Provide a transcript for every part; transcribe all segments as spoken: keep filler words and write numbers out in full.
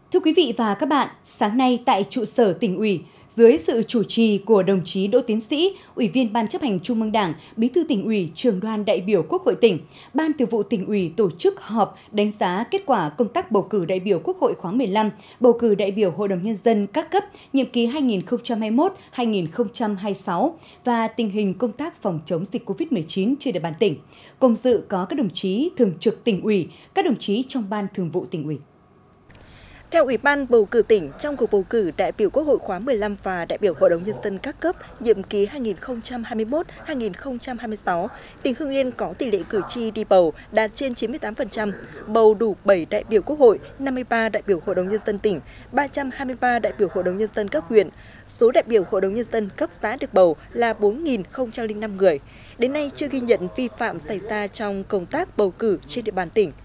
Thưa quý vị và các bạn, sáng nay tại trụ sở Tỉnh ủy, dưới sự chủ trì của đồng chí Đỗ Tiến Sĩ, Ủy viên Ban Chấp hành Trung ương Đảng, Bí thư Tỉnh ủy, Trưởng đoàn đại biểu Quốc hội tỉnh, Ban Thường vụ Tỉnh ủy tổ chức họp đánh giá kết quả công tác bầu cử đại biểu Quốc hội khóa mười lăm, bầu cử đại biểu Hội đồng Nhân dân các cấp nhiệm kỳ hai nghìn không trăm hai mươi mốt đến hai nghìn không trăm hai mươi sáu và tình hình công tác phòng chống dịch covid mười chín trên địa bàn tỉnh. Cùng dự có các đồng chí Thường trực Tỉnh ủy, các đồng chí trong Ban Thường vụ Tỉnh ủy. Theo Ủy ban bầu cử tỉnh, trong cuộc bầu cử đại biểu Quốc hội khóa mười lăm và đại biểu Hội đồng Nhân dân các cấp nhiệm kỳ hai nghìn không trăm hai mươi mốt đến hai nghìn không trăm hai mươi sáu, tỉnh Hưng Yên có tỷ lệ cử tri đi bầu đạt trên chín mươi tám phần trăm, bầu đủ bảy đại biểu Quốc hội, năm mươi ba đại biểu Hội đồng Nhân dân tỉnh, ba trăm hai mươi ba đại biểu Hội đồng Nhân dân cấp huyện. Số đại biểu Hội đồng Nhân dân cấp xã được bầu là bốn nghìn không trăm lẻ năm người. Đến nay chưa ghi nhận vi phạm xảy ra trong công tác bầu cử trên địa bàn tỉnh.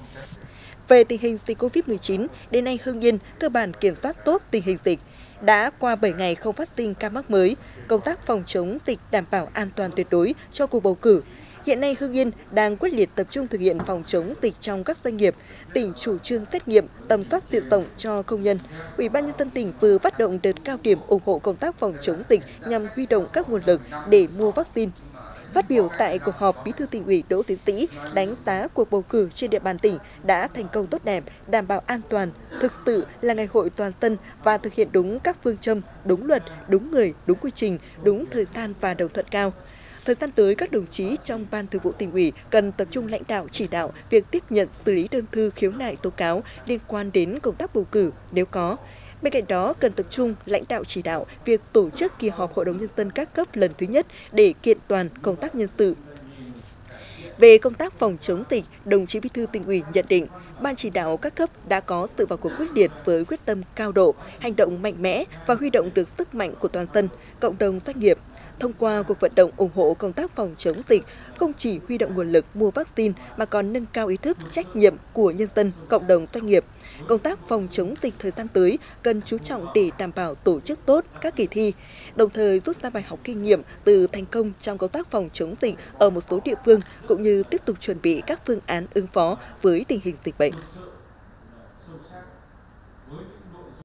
Về tình hình dịch covid mười chín, đến nay Hưng Yên cơ bản kiểm soát tốt tình hình dịch. Đã qua bảy ngày không phát sinh ca mắc mới, công tác phòng chống dịch đảm bảo an toàn tuyệt đối cho cuộc bầu cử. Hiện nay Hưng Yên đang quyết liệt tập trung thực hiện phòng chống dịch trong các doanh nghiệp. Tỉnh chủ trương xét nghiệm, tầm soát diện rộng cho công nhân. Ủy ban Nhân dân tỉnh vừa phát động đợt cao điểm ủng hộ công tác phòng chống dịch nhằm huy động các nguồn lực để mua vaccine. Phát biểu tại cuộc họp, Bí thư Tỉnh ủy Đỗ Tiến Sĩ đánh giá cuộc bầu cử trên địa bàn tỉnh đã thành công tốt đẹp, đảm bảo an toàn, thực sự là ngày hội toàn dân và thực hiện đúng các phương châm, đúng luật, đúng người, đúng quy trình, đúng thời gian và đồng thuận cao. Thời gian tới, các đồng chí trong Ban Thường vụ Tỉnh ủy cần tập trung lãnh đạo chỉ đạo việc tiếp nhận xử lý đơn thư khiếu nại tố cáo liên quan đến công tác bầu cử nếu có. Bên cạnh đó, cần tập trung lãnh đạo chỉ đạo việc tổ chức kỳ họp Hội đồng Nhân dân các cấp lần thứ nhất để kiện toàn công tác nhân sự. Về công tác phòng chống dịch, đồng chí Bí thư Tỉnh ủy nhận định, Ban chỉ đạo các cấp đã có sự vào cuộc quyết liệt với quyết tâm cao độ, hành động mạnh mẽ và huy động được sức mạnh của toàn dân, cộng đồng doanh nghiệp. Thông qua cuộc vận động ủng hộ công tác phòng chống dịch, không chỉ huy động nguồn lực mua vaccine mà còn nâng cao ý thức trách nhiệm của nhân dân, cộng đồng doanh nghiệp. Công tác phòng chống dịch thời gian tới cần chú trọng để đảm bảo tổ chức tốt các kỳ thi, đồng thời rút ra bài học kinh nghiệm từ thành công trong công tác phòng chống dịch ở một số địa phương cũng như tiếp tục chuẩn bị các phương án ứng phó với tình hình dịch bệnh.